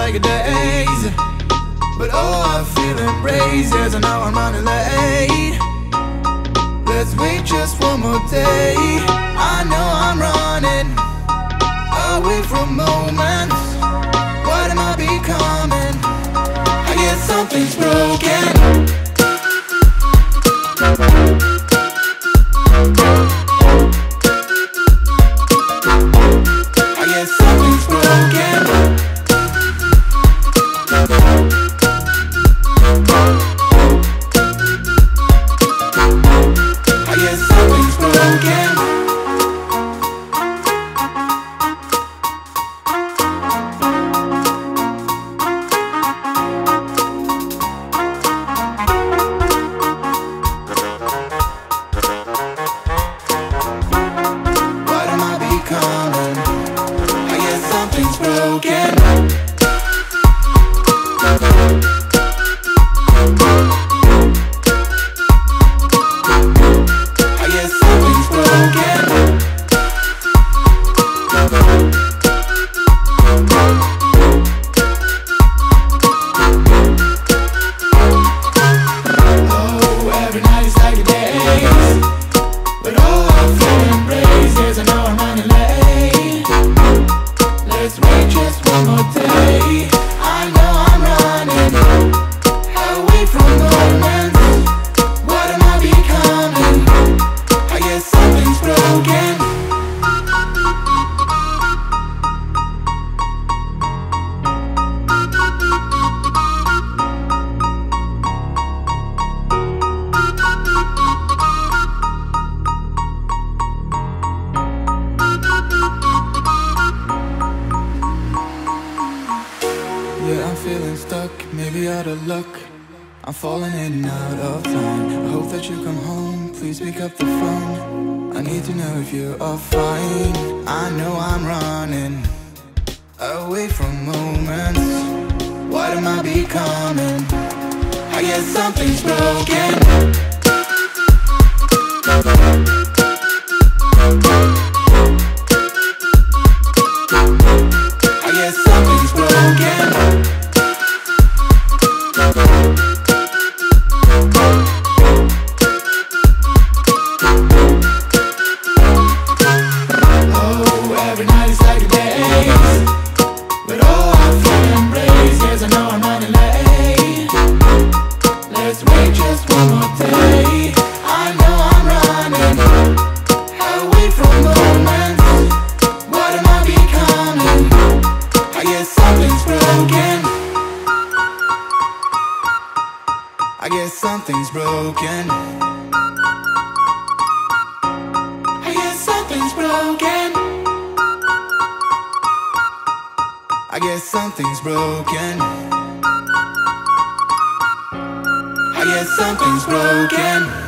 like a daze, but oh, I feel embraced as I know I'm running late. Let's wait just one more day. I know I'm running away from moments. What am I becoming? I guess something's broken. Yeah, I'm feeling stuck, maybe out of luck. I'm falling in and out of time. I hope that you come home, please pick up the phone. I need to know if you are fine. I know I'm running away from moments. What am I becoming? I guess something's broken. I guess something's broken. I guess something's broken. I guess something's broken. I guess something's broken.